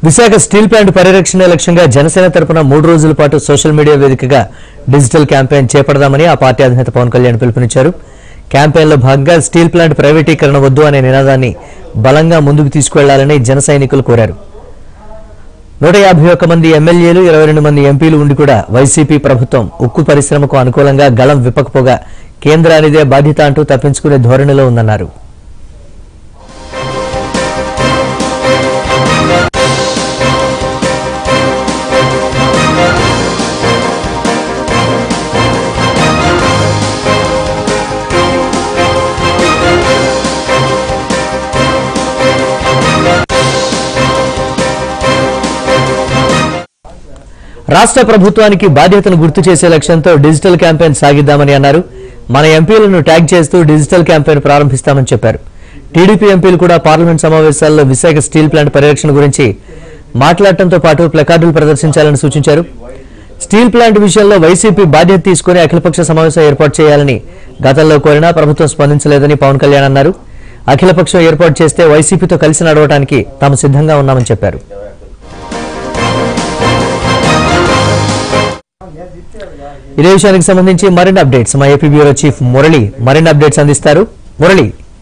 Visakha steel plant పరిరక్షణ లక్ష్యంగా జనసేన తరపున 3 రోజుల పాటు సోషల్ మీడియా వేదికగా డిజిటల్ క్యాంపెయిన్ చేపడదామని ఆ పార్టీ అధినేత పవన్ కళ్యాణ్ పిలుపునిచ్చారు. క్యాంపెయిన్లో భాగంగా స్టీల్ ప్లాంట్ ప్రైవేటీకరణ వద్దు అనే నినాదాన్ని బలంగా ముందుకు తీసుకువెళ్లాలని జన సైనికులు కోరారు. 151 మంది ఎమ్మెల్యేలు 22 మంది ఎంపీలు ఉండి కూడా వైసీపీ ప్రభుత్వం ఉక్కు పరిశ్రమకు అనుకూలంగా గళం విప్పకపోగా కేంద్రానిదే బాధ్యత అంటూ తప్పించుకునే ధోరణిలో ఉందన్నారు. రాష్ట్ర ప్రభుత్వానికి బాధ్యతను గుర్తు చేసే లక్ష్యంతో డిజిటల్ క్యాంపెయిన్ సాగిద్దామని అన్నారు. మన ఎంపీలను ట్యాగ్ చేస్తూ డిజిటల్ క్యాంపెయిన్ ప్రారంభిస్తామని చెప్పారు. టీడీపీ ఎంపీలు కూడా పార్లమెంట్ సమావేశాల్లో విశాఖ స్టీల్ ప్లాంట్ పరిరక్షణ గురించి మాట్లాడటంతో పాటు ప్లకార్డులు ప్రదర్శించాలని సూచించారు. స్టీల్ ప్లాంట్ విషయంలో వైసీపీ బాధ్యత తీసుకుని అఖిలపక్ష సమావేశం ఏర్పాటు చేయాలని గతంలో కోరినా ప్రభుత్వం స్పందించలేదని పవన్ కళ్యాణ్ అన్నారు. అఖిలపక్షం ఏర్పాటు చేస్తే వైసీపీతో కలిసి నడవడానికి తాము సిద్ధంగా ఉన్నామని చెప్పారు. ఇదే విషయానికి సంబంధించి మరిన్ని అప్డేట్స్ మా ఏపీ బ్యూరో చీఫ్ మురళి మరిన్ని అప్డేట్స్ అందిస్తారు. మురళి,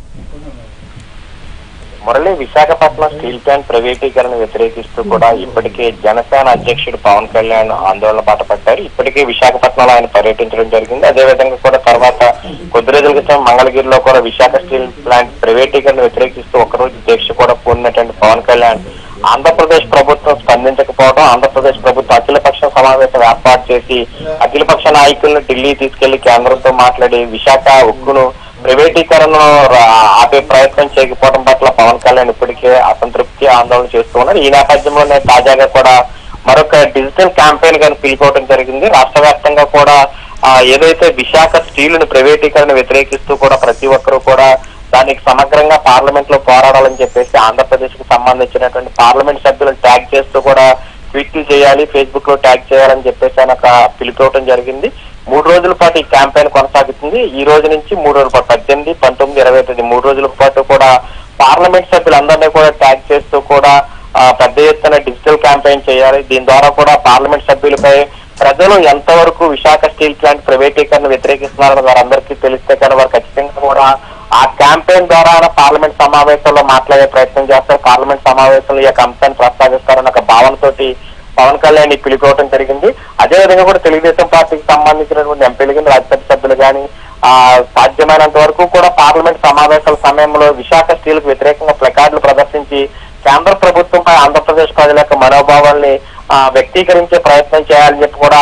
విశాఖపట్నం స్టీల్ ప్లాంట్ ప్రైవేటీకరణ వ్యతిరేకిస్తూ కూడా ఇప్పటికే జనసేన అధ్యక్షుడు పవన్ కళ్యాణ్ ఆందోళన బాట పట్టారు. ఇప్పటికే విశాఖపట్నంలో ఆయన పర్యటించడం జరిగింది. అదేవిధంగా కూడా తర్వాత కొద్ది రోజుల క్రితం మంగళగిరిలో కూడా విశాఖ స్టీల్ ప్లాంట్ ప్రైవేటీకరణ వ్యతిరేకిస్తూ ఒకరోజు దీక్ష కూడా పూర్ణటువంటి పవన్ కళ్యాణ్ ఆంధ్రప్రదేశ్ ప్రభుత్వం స్పందించకపోవడం, ఆంధ్రప్రదేశ్ ప్రభుత్వం అఖిలపక్ష సమావేశం ఏర్పాటు చేసి అఖిలపక్ష నాయకులను ఢిల్లీ తీసుకెళ్లి కేంద్రంతో మాట్లాడి విశాఖ ఉక్కును ప్రైవేటీకరణను ఆపే ప్రయత్నం చేయకపోవడం పట్ల పవన్ కళ్యాణ్ ఇప్పటికే అసంతృప్తి ఆందోళన చేస్తూ ఉన్నారు. ఈ నేపథ్యంలోనే తాజాగా కూడా మరొక డిజిటల్ క్యాంపెయిన్ గాని పిలుపుకోవడం జరిగింది. రాష్ట్ర వ్యాప్తంగా కూడా ఏదైతే విశాఖ స్టీలును ప్రైవేటీకరణ వ్యతిరేకిస్తూ కూడా ప్రతి ఒక్కరూ కూడా దానికి సమగ్రంగా పార్లమెంట్ లో పోరాడాలని చెప్పేసి ఆంధ్రప్రదేశ్ కు సంబంధించినటువంటి పార్లమెంట్ సభ్యులను ట్యాగ్ చేస్తూ కూడా ట్వీట్లు చేయాలి, ఫేస్బుక్ లో ట్యాగ్ చేయాలని చెప్పేసి ఆయన ఒక పిలుపుకోవడం జరిగింది. 3 రోజుల పాటు ఈ క్యాంపెయిన్ కొనసాగుతుంది. ఈ రోజు నుంచి 3 రోజుల పాటు 18, 19, 20 3 రోజుల పాటు కూడా పార్లమెంట్ సభ్యులందరినీ కూడా ట్యాగ్ చేస్తూ కూడా పెద్ద ఎత్తున డిజిటల్ క్యాంపెయిన్ చేయాలి. దీని ద్వారా కూడా పార్లమెంట్ సభ్యులపై ప్రజలు ఎంతవరకు విశాఖ స్టీల్ ప్లాంట్ ప్రైవేటీకరణ వ్యతిరేకిస్తున్నారని వారందరికీ తెలిస్తే కానీ వారు ఖచ్చితంగా కూడా ఆ క్యాంపెయిన్ ద్వారా పార్లమెంట్ సమావేశంలో మాట్లాడే ప్రయత్నం చేస్తారు. పార్లమెంట్ సమావేశంలో ఈ యొక్క అంశాన్ని ప్రస్తావిస్తారన్న ఒక భావనతోటి పవన్ కళ్యాణ్ పిలుపుకోవడం జరిగింది. అదేవిధంగా కూడా తెలుగుదేశం పార్టీకి సంబంధించినటువంటి ఎంపీలు కానీ రాజ్యసభ సభ్యులు కానీ సాధ్యమైనంత వరకు కూడా పార్లమెంట్ సమావేశాల సమయంలో విశాఖ స్టీల్ కు వ్యతిరేకంగా ప్లకార్డులు ప్రదర్శించి కేంద్ర ప్రభుత్వంపై ఆంధ్రప్రదేశ్ ప్రజల యొక్క మనోభావాల్ని వ్యక్తీకరించే ప్రయత్నం చేయాలని చెప్పి కూడా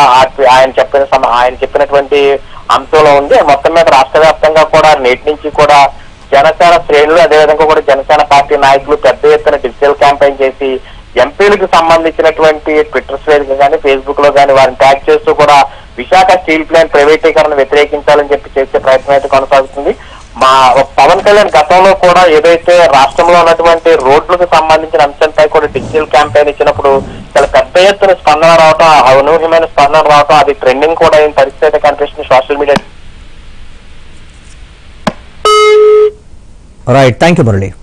ఆయన చెప్పినటువంటి అంశంలో ఉంది. మొత్తం మీద రాష్ట్ర వ్యాప్తంగా కూడా నేటి నుంచి కూడా జనసేన శ్రేణులు అదేవిధంగా కూడా జనసేన పార్టీ నాయకులు పెద్ద ఎత్తున డిజిటల్ క్యాంపెయిన్ చేసి ఎంపీలకు సంబంధించినటువంటి ట్విట్టర్ వేదిక కానీ ఫేస్బుక్ లో కానీ వారిని ట్యాగ్ చేస్తూ కూడా విశాఖ స్టీల్ ప్లాంట్ ప్రైవేటీకరణ వ్యతిరేకించాలని చెప్పి చేసే ప్రయత్నం అయితే కొనసాగుతుంది. పవన్ కళ్యాణ్ గతంలో కూడా ఏదైతే రాష్ట్రంలో ఉన్నటువంటి రోడ్లకు సంబంధించిన అంశంపై కూడా డిజిటల్ క్యాంపెయిన్ ఇచ్చినప్పుడు చాలా పెద్ద ఎత్తున స్పందన రావటం, అనూహ్యమైన స్పందన రావటం, అది ట్రెండింగ్ కూడా అయిన పరిస్థితి అయితే కనిపిస్తుంది social media. Right, thank you Murali.